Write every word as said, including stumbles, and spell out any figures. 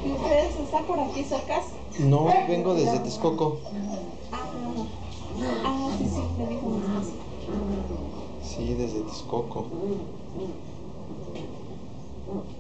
¿Y ustedes están por aquí cerca? No, vengo desde Texcoco. Ah, ah, sí, sí, me dijo mi esposa. Sí, desde Texcoco.